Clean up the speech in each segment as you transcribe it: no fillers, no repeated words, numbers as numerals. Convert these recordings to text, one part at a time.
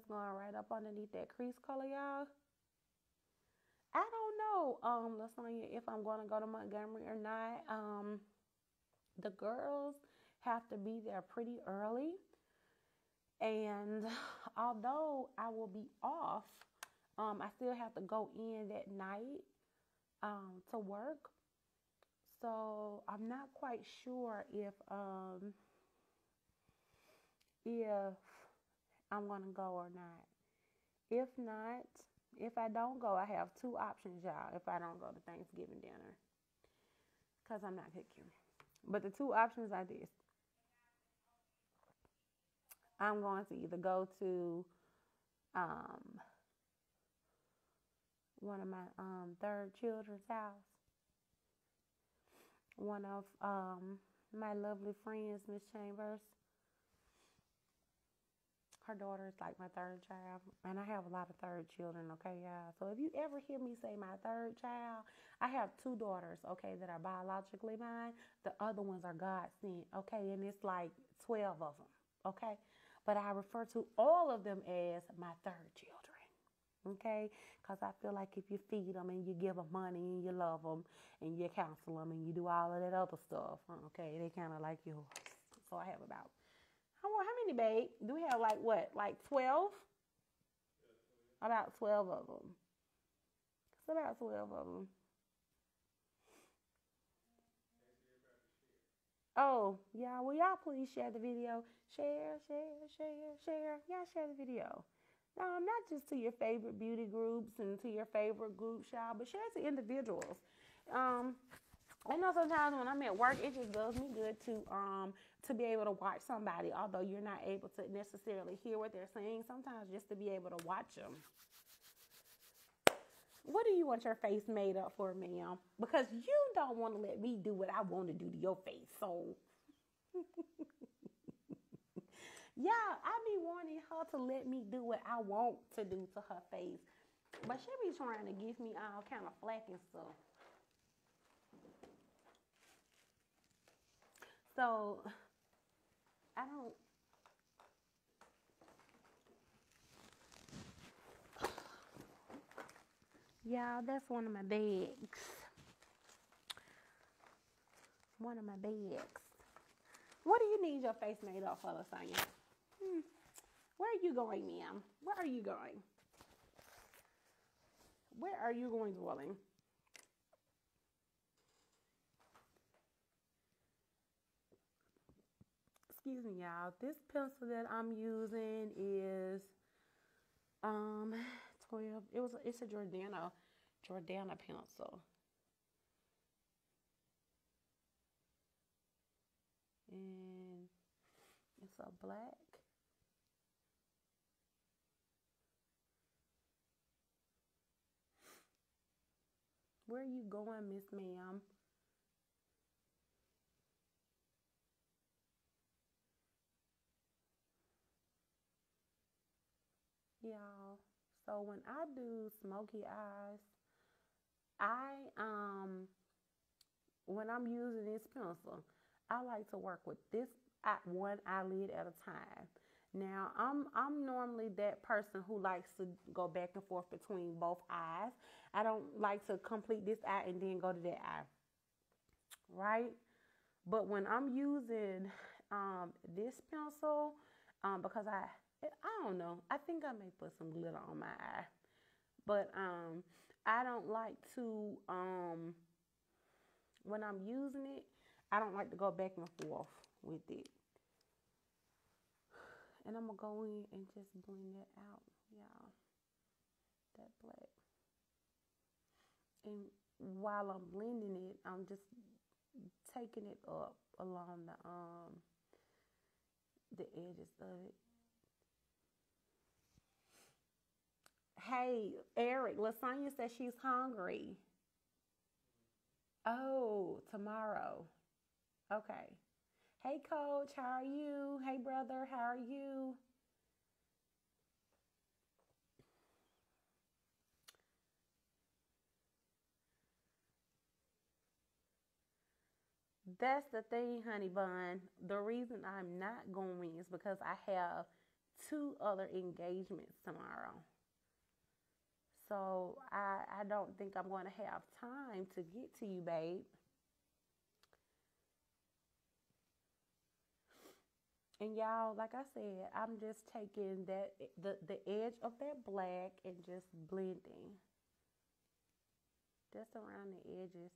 going right up underneath that crease color, y'all. I don't know, Lasagna, if I'm going to go to Montgomery or not. The girls have to be there pretty early. And although I will be off, I still have to go in that night to work. So I'm not quite sure if I'm gonna go or not. If not, if I don't go, I have two options, y'all. If I don't go to Thanksgiving dinner, cause I'm not picky. But the two options are this: I'm going to either go to um, one of my third children's house, one of my lovely friends, Miss Chambers. Her daughter is like my third child, and I have a lot of third children, okay, y'all? So if you ever hear me say my third child, I have two daughters, okay, that are biologically mine. The other ones are God sent, okay, and it's like 12 of them, okay? But I refer to all of them as my third children, okay? Because I feel like if you feed them and you give them money and you love them and you counsel them and you do all of that other stuff, okay, they kind of like yours. So I have about how many, babe? Do we have like what? Like 12? About 12 of them. It's about 12 of them. Oh, yeah. Will y'all please share the video? Share, share, share, share. Y'all share the video. Not just to your favorite beauty groups and to your favorite groups, y'all, but share it to individuals. Um, I know sometimes when I'm at work, it just does me good to be able to watch somebody, although you're not able to necessarily hear what they're saying. Sometimes just to be able to watch them. What do you want your face made up for, ma'am? Because you don't want to let me do what I want to do to your face. So, yeah, I be wanting her to let me do what I want to do to her face. But she be trying to give me all kind of flack and stuff. So, I don't. Yeah, that's one of my bags. One of my bags. What do you need your face made up for, Lasagna? Hmm. Where are you going, ma'am? Where are you going? Where are you going, dwelling? Excuse me, y'all. This pencil that I'm using is um 12. It's a Jordana pencil. And it's a black. Where are you going, Miss Ma'am? Y'all. So when I do smoky eyes, I when I'm using this pencil, I like to work with this one eyelid at a time. Now, I'm normally that person who likes to go back and forth between both eyes. I don't like to complete this eye and then go to that eye, right? But when I'm using this pencil, because I don't know, I think I may put some glitter on my eye, but I don't like to when I'm using it, I don't like to go back and forth with it. And I'm gonna go in and just blend that out, y'all. That black. And while I'm blending it, I'm just taking it up along the edges of it. Hey, Eric, Lasagna says she's hungry. Oh, tomorrow. Okay. Hey, Coach, how are you? Hey, brother, how are you? That's the thing, honey bun. The reason I'm not going is because I have two other engagements tomorrow. So I don't think I'm going to have time to get to you, babe. And y'all, like I said, I'm just taking that the edge of that black and just blending just around the edges.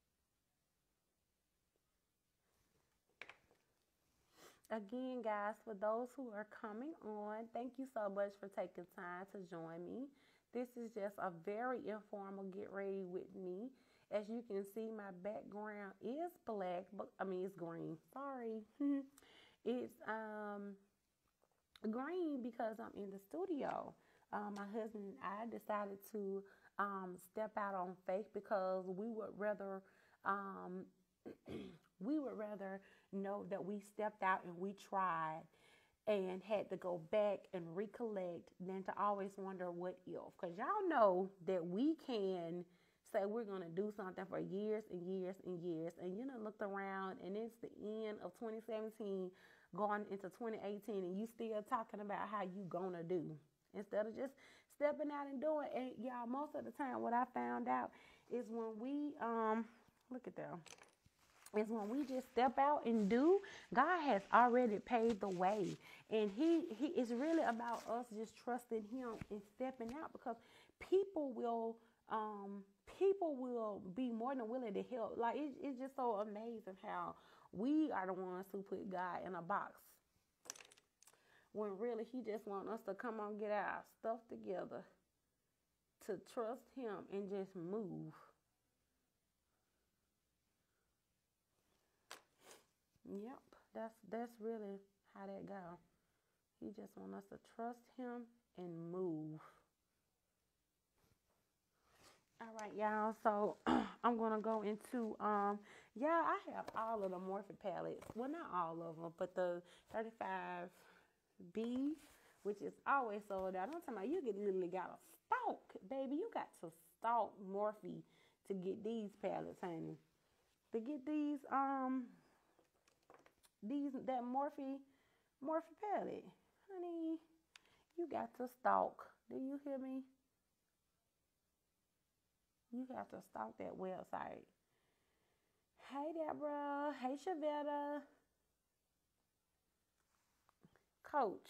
Again, guys, for those who are coming on, thank you so much for taking time to join me. This is just a very informal get ready with me. As you can see, my background is black, but I mean it's green. Sorry. It's green because I'm in the studio. My husband and I decided to step out on faith because um, we would rather know that we stepped out and we tried and had to go back and recollect than to always wonder what if. Because y'all know that we can say we're going to do something for years and years and years. And you know, looked around and it's the end of 2017 going into 2018 and you still talking about how you going to do instead of just stepping out and doing. And y'all, most of the time what I found out is when we, look at them is when we just step out and do, God has already paved the way. And he is really about us just trusting him and stepping out because people will people will be more than willing to help. Like it's just so amazing how we are the ones who put God in a box when really he just wants us to come on, get our stuff together, to trust him and just move. Yep, that's really how that go. He just want us to trust him and move. All right, y'all. So I'm gonna go into yeah, I have all of the Morphe palettes. Well, not all of them, but the 35B, which is always sold out. I'm talking about you literally got to stalk, baby. You got to stalk Morphe to get these palettes, honey. To get these that Morphe palette, honey, you got to stalk. Do you hear me? You have to stalk that website. Hey Deborah, hey Shavetta. Coach,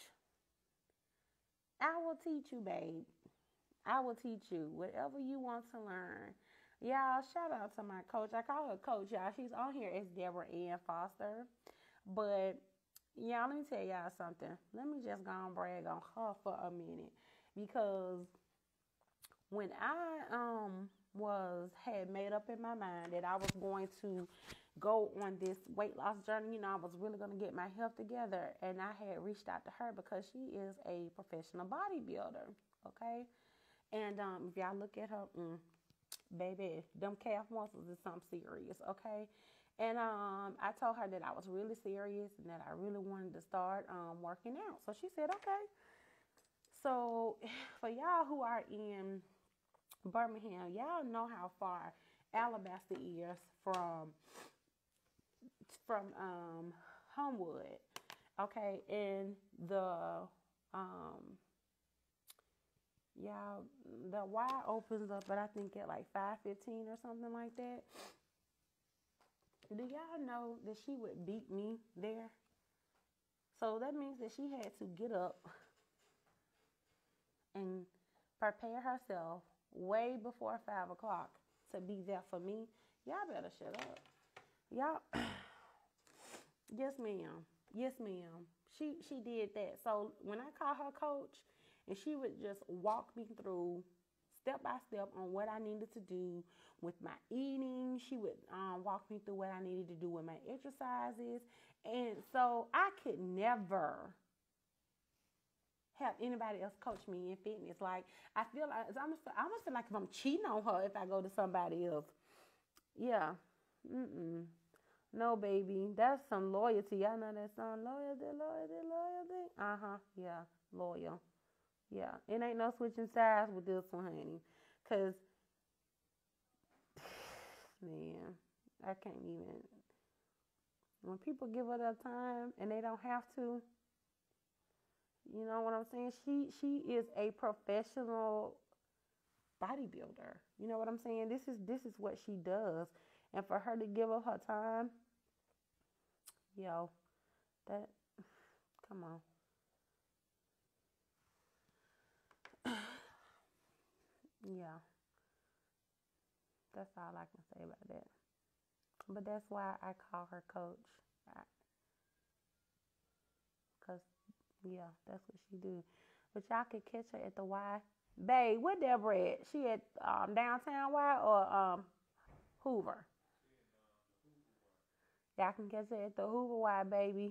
I will teach you, babe. I will teach you whatever you want to learn. Y'all, shout out to my coach. I call her coach, y'all. She's on here as Deborah Ann Foster. But y'all, let me tell y'all something. Let me just go and brag on her for a minute. Because when I had made up in my mind that I was going to go on this weight loss journey, you know, I was really going to get my health together, and I had reached out to her because she is a professional bodybuilder, okay? And if y'all look at her, baby, them calf muscles is something serious, okay? And I told her that I was really serious and that I really wanted to start working out. So she said, okay. So for y'all who are in Birmingham, y'all know how far Alabaster is from Homewood, okay, and um y'all, the Y opens up, but I think at like 5:15 or something like that. Do y'all know that she would beat me there? So that means that she had to get up and prepare herself way before 5 o'clock to be there for me. Y'all better shut up. Y'all, yes, ma'am. Yes, ma'am. She did that. So when I call her coach, and she would just walk me through step by step on what I needed to do with my eating. She would walk me through what I needed to do with my exercises. And so I could never have anybody else coach me in fitness. Like, I feel like I almost feel like if I'm cheating on her if I go to somebody else. Yeah. No, baby. That's some loyalty. Y'all know that song, loyalty, loyalty, loyalty. Uh-huh. Yeah. Loyal. Yeah. It ain't no switching sides with this one, honey. Because, man, I can't even. When people give her their time and they don't have to, You know what I'm saying? She is a professional bodybuilder. You know what I'm saying? This is what she does. And for her to give up her time, yo, that come on. Yeah, that's all I can say about that. But that's why I call her coach. Cause yeah, that's what she do. But y'all can catch her at the Y. Babe, what Deborah at? She at downtown Y or Hoover? Y'all can catch her at the Hoover Y, baby.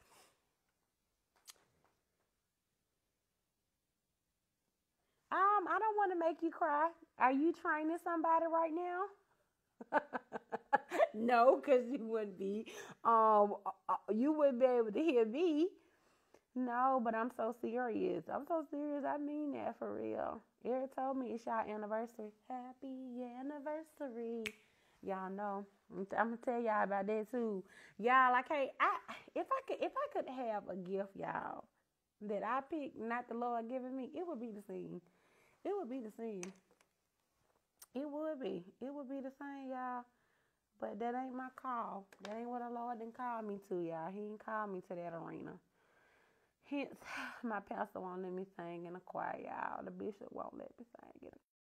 I don't want to make you cry. Are you training somebody right now? No, because you wouldn't be. You wouldn't be able to hear me. No, but I'm so serious. I'm so serious. I mean that for real. Eric told me it's y'all anniversary. Happy anniversary. Y'all know. I'm gonna tell y'all about that too. Y'all, I can't. If I could have a gift, y'all, that I picked, not the Lord giving me, it would be the same. It would be the same. It would be. It would be the same, y'all. But that ain't my call. That ain't what the Lord didn't call me to, y'all. He didn't call me to that arena. Hence, my pastor won't let me sing in a choir, y'all. The bishop won't let me sing in a